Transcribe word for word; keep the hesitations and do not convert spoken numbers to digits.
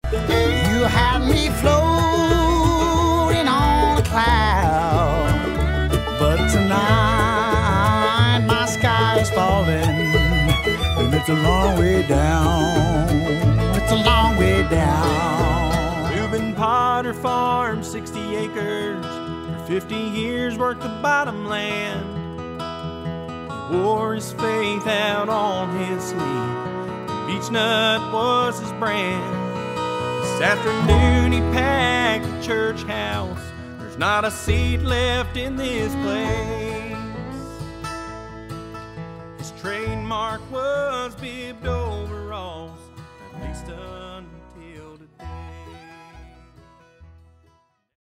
You had me floating on a cloud, but tonight my sky is falling, and it's a long way down. It's a long way down. Reuben Potter farmed sixty acres for fifty years, worked the bottom land. He wore his faith out on his sleeve, and beech nut was his brand. This afternoon he packed the church house. There's not a seat left in this place. His trademark was